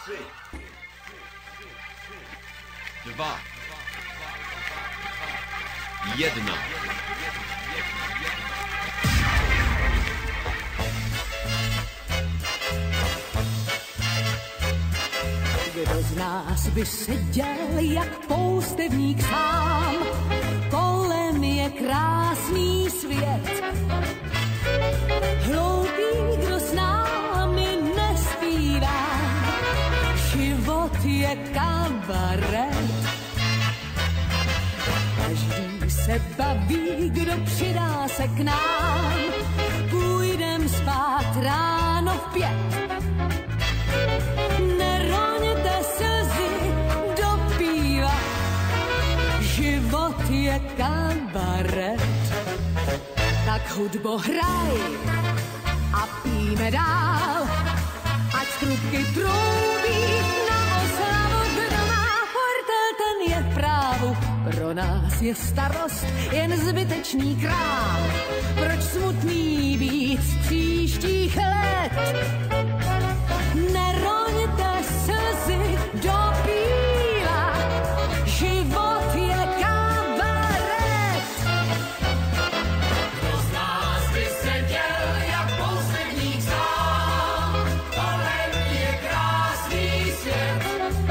2, 1. Kdo z nás by seděl jak poustevník sám, kolem je krásný svět. Hloupý, kdo s námi nespívá, život je kabaret. Každý se baví, kdo přidá se k nám, půjdem spát ráno v 5. Neroňte slzy do piva, život je kabaret. Tak hudbo hraj a píme dál, ať trubky troubí na oslavu. Kdo má portel, ten je v právu, pro nás je starost jen zbytečný krám. Proč smutný být z příštích let? Neroňte slzy do piva, život je kabaret. Kdo z nás by seděl jak poustevník sám, kolem je krásný svět.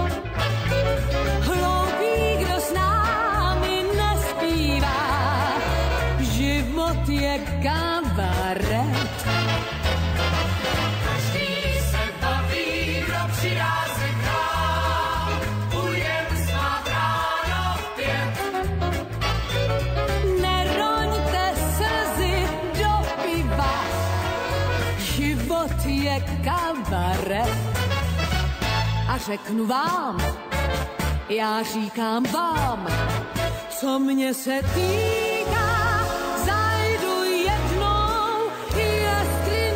Hloupý, kdo s námi nespívá, život je kabaret. Je kabaret. A řeknu vám, já říkám vám, co mě se týká, zajdu jednou, jestli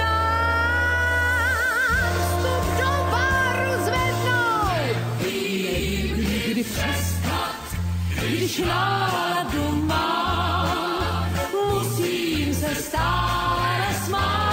nám vstup do baru zvednou. Nikdy přestat, když náladu mám, musím se stále smát.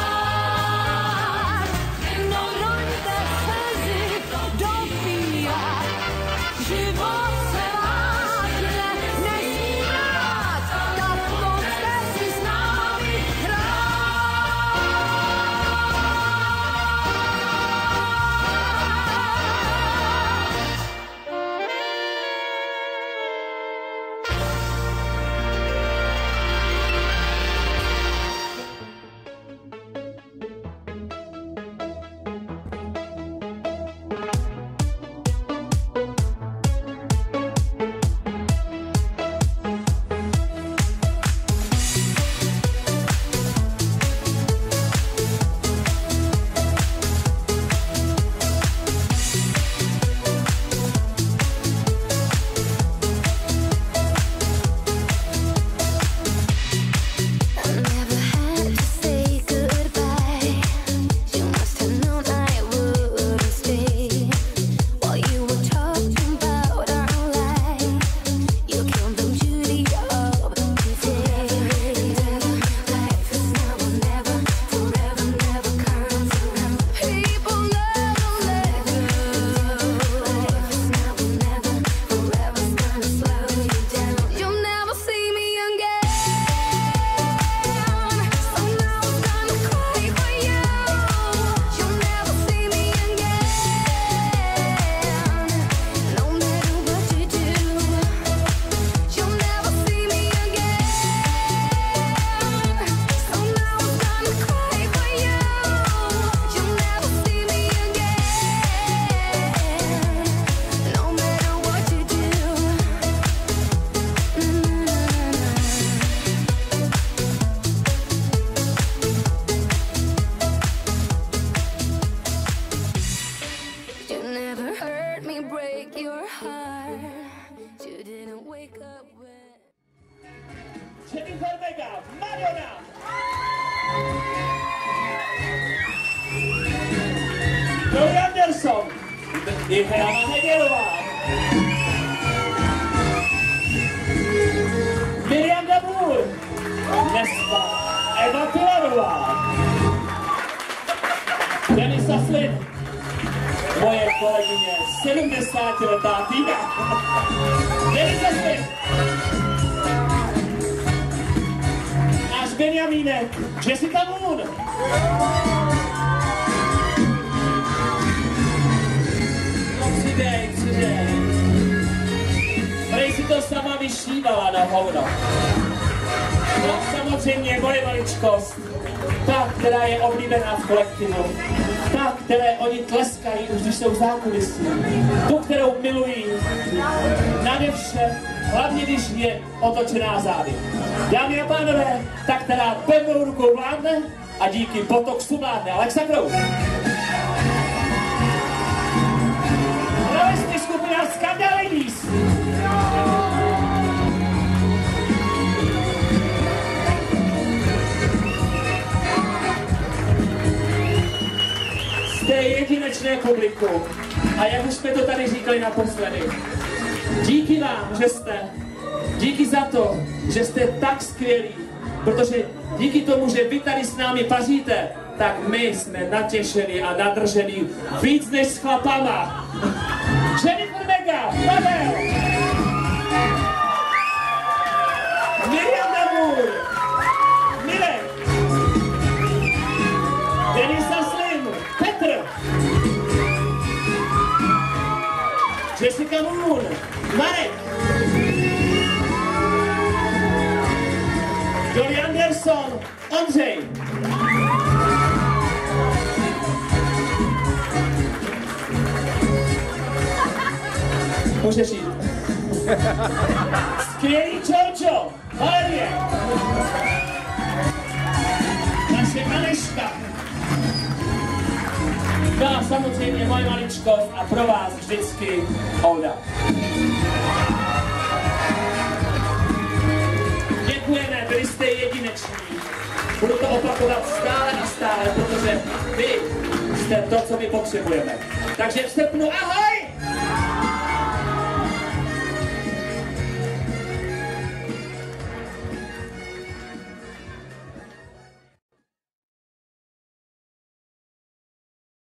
Jennifer Vega, Mariona. Joey Anderson, Diana Hegelová. Miriam Dabur, Nespa, Eva Pilarová. Denisa Slip, moje kolegyně, 70letá Tina. Denisa Smith. Náš Benjamínek, Jessica Moon. Přidej. Prej si to sama vyšívala na hovno. No samozřejmě moje maličkost. Ta, která je oblíbená v kolektivu. Ta, které oni tleskají, už když jsou v zákulisí. Tu, kterou milují. Nade vše, hlavně když je otočená zády. Dámy a pánové, ta, která pevnou rukou vládne a díky botoxu vládne. Alexa Krou. Právě skupina Skandal Ladies. Jste jedinečné publikum a jak už jsme to tady říkali naposledy, díky vám, že jste, díky za to, že jste tak skvělí, protože díky tomu, že vy tady s námi paříte, tak my jsme natěšení a nadržení víc než s chlapama. Jennifer Mega, Pavel, Miriam Damour, Mirek, Denisa Slim, Petr, Jessica Moon, Marek, Joey Anderson, Ondřej, můžeš jít. Skvělý Čorčo, Valerie, naše Aneška. No a samozřejmě moje maličkost a pro vás vždycky Olda. Děkujeme, byli jste jedineční. Budu to opakovat stále a stále, protože vy jste to, co my potřebujeme. Takže v srpnu ahoj!